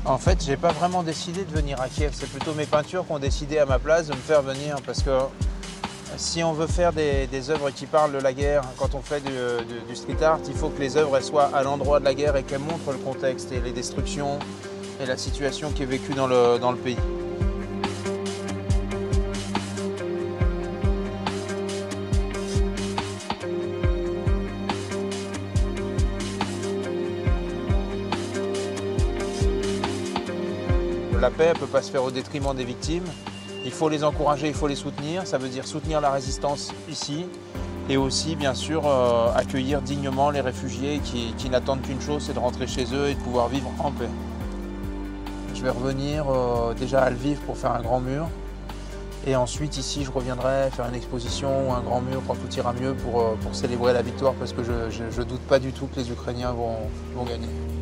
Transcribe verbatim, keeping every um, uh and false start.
En fait, j'ai pas vraiment décidé de venir à Kiev. C'est plutôt mes peintures qui ont décidé à ma place de me faire venir. Parce que si on veut faire des, des œuvres qui parlent de la guerre, quand on fait du, du, du street art, il faut que les œuvres elles soient à l'endroit de la guerre et qu'elles montrent le contexte et les destructions et la situation qui est vécue dans le, dans le pays. La paix ne peut pas se faire au détriment des victimes. Il faut les encourager, il faut les soutenir. Ça veut dire soutenir la résistance ici et aussi, bien sûr, euh, accueillir dignement les réfugiés qui, qui n'attendent qu'une chose, c'est de rentrer chez eux et de pouvoir vivre en paix. Je vais revenir euh, déjà à Lviv pour faire un grand mur. Et ensuite, ici, je reviendrai faire une exposition ou un grand mur quand tout ira mieux pour, euh, pour célébrer la victoire parce que je ne doute pas du tout que les Ukrainiens vont, vont gagner.